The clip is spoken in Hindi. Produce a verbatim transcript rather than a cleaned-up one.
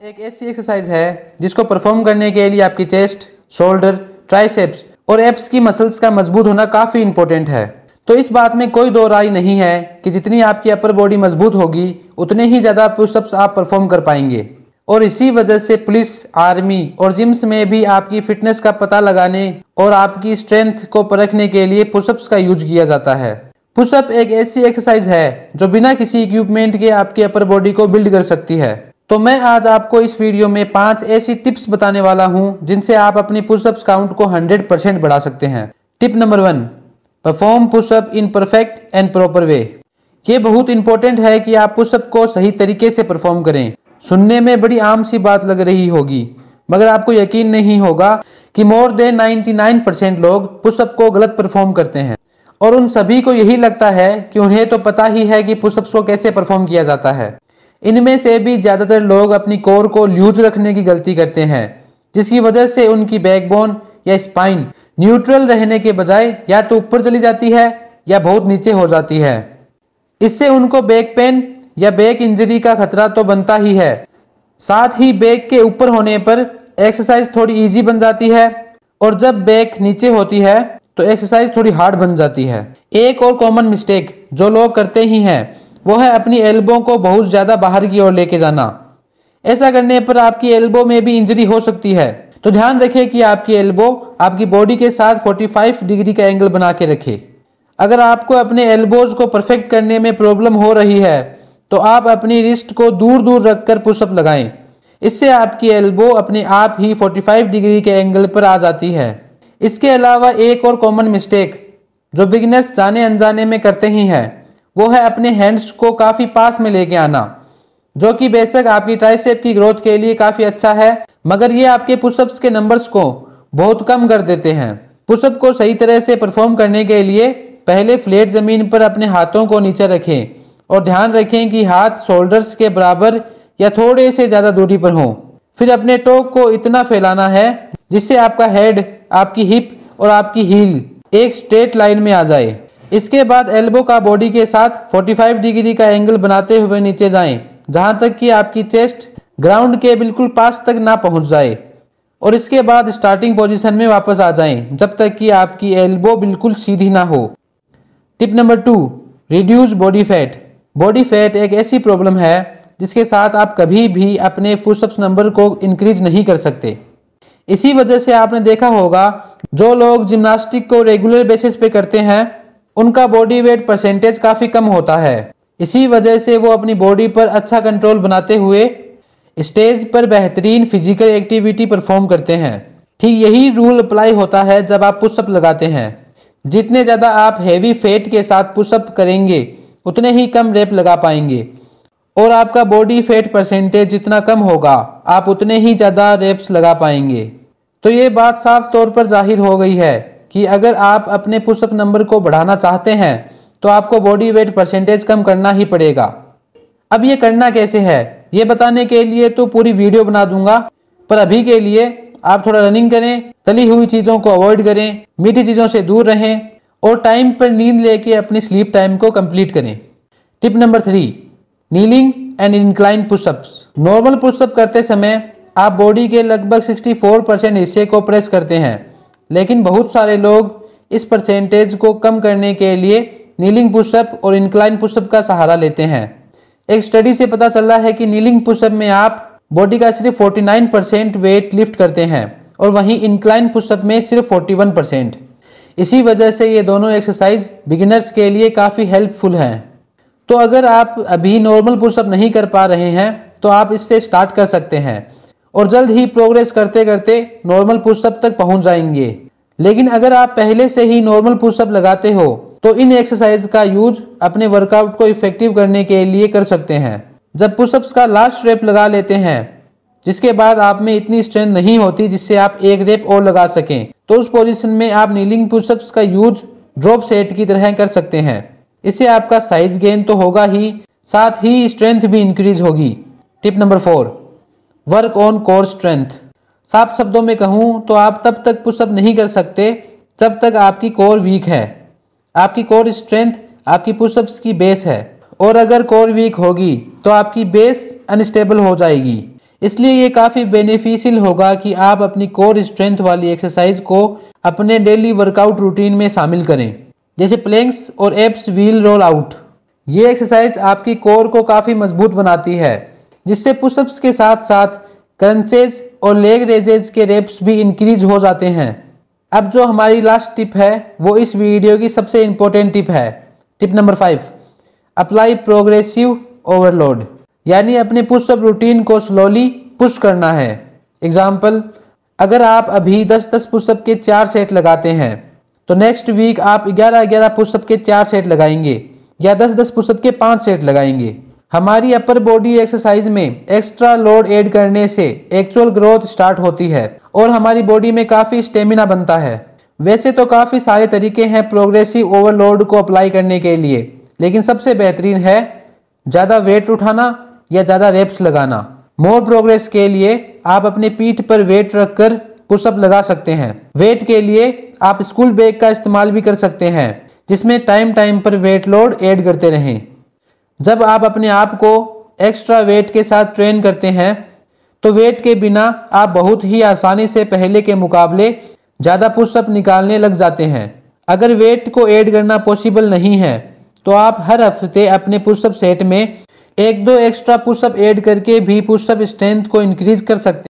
एक ऐसी एक्सरसाइज है जिसको परफॉर्म करने के लिए आपकी चेस्ट, शोल्डर, ट्राइसेप्स और एब्स की मसल्स का मजबूत होना काफ़ी इंपॉर्टेंट है। तो इस बात में कोई दो राय नहीं है कि जितनी आपकी अपर बॉडी मजबूत होगी उतने ही ज़्यादा पुशअप्स आप परफॉर्म कर पाएंगे। और इसी वजह से पुलिस, आर्मी और जिम्स में भी आपकी फिटनेस का पता लगाने और आपकी स्ट्रेंथ को परखने के लिए पुशअप्स का यूज किया जाता है। पुशअप एक ऐसी एक्सरसाइज है जो बिना किसी इक्विपमेंट के आपकी अपर बॉडी को बिल्ड कर सकती है। तो मैं आज आपको इस वीडियो में पांच ऐसी टिप्स बताने वाला हूं जिनसे आप अपनी पुशअप्स काउंट को हंड्रेड परसेंट बढ़ा सकते हैं। Tip number one, perform pushup in perfect and proper way. ये बहुत इंपॉर्टेंट है कि आप पुशअप को सही तरीके से परफॉर्म करें। सुनने में बड़ी आम सी बात लग रही होगी, मगर आपको यकीन नहीं होगा कि मोर देन निन्यानवे परसेंट लोग पुशअप को गलत परफॉर्म करते हैं और उन सभी को यही लगता है कि उन्हें तो पता ही है कि पुशअप्स को कैसे परफॉर्म किया जाता है। इनमें से भी ज़्यादातर लोग अपनी कोर को लूज रखने की गलती करते हैं, जिसकी वजह से उनकी बैकबोन या स्पाइन न्यूट्रल रहने के बजाय या तो ऊपर चली जाती है या बहुत नीचे हो जाती है। इससे उनको बैक पेन या बैक इंजरी का खतरा तो बनता ही है, साथ ही बैक के ऊपर होने पर एक्सरसाइज थोड़ी इजी बन जाती है और जब बैक नीचे होती है तो एक्सरसाइज थोड़ी हार्ड बन जाती है। एक और कॉमन मिस्टेक जो लोग करते ही हैं वो है अपनी एल्बो को बहुत ज़्यादा बाहर की ओर लेके जाना। ऐसा करने पर आपकी एल्बो में भी इंजरी हो सकती है, तो ध्यान रखें कि आपकी एल्बो आपकी बॉडी के साथ पैंतालीस डिग्री का एंगल बना के रखे। अगर आपको अपने एल्बोज को परफेक्ट करने में प्रॉब्लम हो रही है तो आप अपनी रिस्ट को दूर दूर रखकर पुशअप लगाएं। इससे आपकी एल्बो अपने आप ही पैंतालीस डिग्री के एंगल पर आ जाती है। इसके अलावा एक और कॉमन मिस्टेक जो बिगिनर्स जाने अनजाने में करते ही हैं वो है अपने हैंड्स को काफ़ी पास में लेके आना, जो कि बेशक आपकी ट्राइसेप की ग्रोथ के लिए काफ़ी अच्छा है, मगर ये आपके पुशअप्स के नंबर्स को बहुत कम कर देते हैं। पुशअप को सही तरह से परफॉर्म करने के लिए पहले फ्लैट ज़मीन पर अपने हाथों को नीचे रखें और ध्यान रखें कि हाथ शोल्डर्स के बराबर या थोड़े से ज़्यादा दूरी पर हों। फिर अपने टो को इतना फैलाना है जिससे आपका हेड, आपकी हिप और आपकी हील एक स्ट्रेट लाइन में आ जाए। इसके बाद एल्बो का बॉडी के साथ पैंतालीस डिग्री का एंगल बनाते हुए नीचे जाएं, जहां तक कि आपकी चेस्ट ग्राउंड के बिल्कुल पास तक ना पहुंच जाए, और इसके बाद स्टार्टिंग पोजीशन में वापस आ जाएं जब तक कि आपकी एल्बो बिल्कुल सीधी ना हो। Tip number two, reduce body fat. Body fat एक ऐसी प्रॉब्लम है जिसके साथ आप कभी भी अपने पुशअप्स नंबर को इंक्रीज नहीं कर सकते। इसी वजह से आपने देखा होगा जो लोग जिम्नास्टिक को रेगुलर बेसिस पे करते हैं उनका बॉडी वेट परसेंटेज काफ़ी कम होता है। इसी वजह से वो अपनी बॉडी पर अच्छा कंट्रोल बनाते हुए स्टेज पर बेहतरीन फिजिकल एक्टिविटी परफॉर्म करते हैं। ठीक यही रूल अप्लाई होता है जब आप पुशअप लगाते हैं। जितने ज़्यादा आप हैवी फैट के साथ पुशअप करेंगे उतने ही कम रेप लगा पाएंगे, और आपका बॉडी फैट परसेंटेज जितना कम होगा आप उतने ही ज़्यादा रेप्स लगा पाएंगे। तो ये बात साफ तौर पर जाहिर हो गई है कि अगर आप अपने पुशअप नंबर को बढ़ाना चाहते हैं तो आपको बॉडी वेट परसेंटेज कम करना ही पड़ेगा। अब ये करना कैसे है ये बताने के लिए तो पूरी वीडियो बना दूंगा, पर अभी के लिए आप थोड़ा रनिंग करें, तली हुई चीज़ों को अवॉइड करें, मीठी चीज़ों से दूर रहें और टाइम पर नींद लेके अपनी स्लीप टाइम को कंप्लीट करें। Tip number three, kneeling and incline pushups. Normal pushup करते समय आप बॉडी के लगभग चौंसठ परसेंट हिस्से को प्रेस करते हैं, लेकिन बहुत सारे लोग इस परसेंटेज को कम करने के लिए नीलिंग पुशअप और इंक्लाइन पुशअप का सहारा लेते हैं। एक स्टडी से पता चला है कि नीलिंग पुशअप में आप बॉडी का सिर्फ उनचास परसेंट वेट लिफ्ट करते हैं और वहीं इंक्लाइन पुशअप में सिर्फ इकतालीस परसेंट। इसी वजह से ये दोनों एक्सरसाइज बिगिनर्स के लिए काफ़ी हेल्पफुल हैं। तो अगर आप अभी नॉर्मल पुशअप नहीं कर पा रहे हैं तो आप इससे स्टार्ट कर सकते हैं और जल्द ही प्रोग्रेस करते करते नॉर्मल पुशअप तक पहुंच जाएंगे। लेकिन अगर आप पहले से ही नॉर्मल पुशअप लगाते हो तो इन एक्सरसाइज का यूज अपने वर्कआउट को इफेक्टिव करने के लिए कर सकते हैं। जब पुशअप्स का लास्ट रेप लगा लेते हैं, जिसके बाद आप में इतनी स्ट्रेंथ नहीं होती जिससे आप एक रेप और लगा सकें, तो उस पोजीशन में आप नीलिंग पुशअप्स का यूज ड्रॉप सेट की तरह कर सकते हैं। इससे आपका साइज गेन तो होगा ही, साथ ही स्ट्रेंथ भी इंक्रीज होगी। Tip number four, work on core strength. साफ शब्दों में कहूँ तो आप तब तक पुशअप नहीं कर सकते जब तक आपकी कोर वीक है। आपकी कोर स्ट्रेंथ आपकी पुशअप्स की बेस है, और अगर कोर वीक होगी तो आपकी बेस अनस्टेबल हो जाएगी। इसलिए ये काफ़ी बेनिफिशियल होगा कि आप अपनी कोर स्ट्रेंथ वाली एक्सरसाइज को अपने डेली वर्कआउट रूटीन में शामिल करें, जैसे प्लैंक्स और एप्स व्हील रोल आउट। ये एक्सरसाइज आपकी कोर को काफ़ी मजबूत बनाती है, जिससे पुशअप्स के साथ साथ क्रंचेज और लेग रेजेज के रेप्स भी इंक्रीज हो जाते हैं। अब जो हमारी लास्ट टिप है वो इस वीडियो की सबसे इम्पोर्टेंट टिप है। Tip number five, apply progressive overload, यानी अपने पुशअप रूटीन को स्लोली पुश करना है। एग्जाम्पल, अगर आप अभी दस दस पुशअप के चार सेट लगाते हैं तो नेक्स्ट वीक आप ग्यारह ग्यारह पुशअप के चार सेट लगाएंगे या दस दस पुशअप के पाँच सेट लगाएंगे। हमारी अपर बॉडी एक्सरसाइज में एक्स्ट्रा लोड ऐड करने से एक्चुअल ग्रोथ स्टार्ट होती है और हमारी बॉडी में काफ़ी स्टेमिना बनता है। वैसे तो काफ़ी सारे तरीके हैं प्रोग्रेसिव ओवरलोड को अप्लाई करने के लिए, लेकिन सबसे बेहतरीन है ज़्यादा वेट उठाना या ज़्यादा रेप्स लगाना। मोर प्रोग्रेस के लिए आप अपने पीठ पर वेट रखकर पुशअप लगा सकते हैं। वेट के लिए आप स्कूल बैग का इस्तेमाल भी कर सकते हैं, जिसमें टाइम टाइम पर वेट लोड ऐड करते रहें। जब आप अपने आप को एक्स्ट्रा वेट के साथ ट्रेन करते हैं तो वेट के बिना आप बहुत ही आसानी से पहले के मुकाबले ज़्यादा पुशअप निकालने लग जाते हैं। अगर वेट को ऐड करना पॉसिबल नहीं है तो आप हर हफ्ते अपने पुशअप सेट में एक दो एक्स्ट्रा पुशअप ऐड करके भी पुशअप स्ट्रेंथ को इंक्रीज कर सकते हैं।